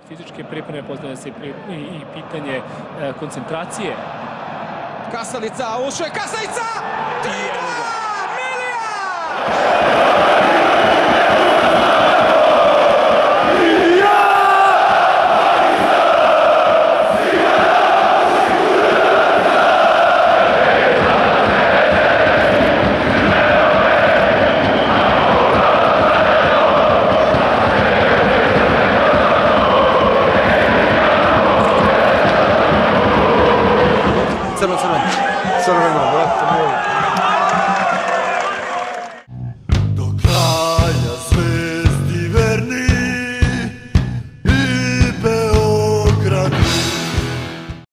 fizičke pripreme, postavlja se i pitanje koncentracije. Kasalica, ušao je Kasalica! 3-2! Milija! Crveno, brate moj.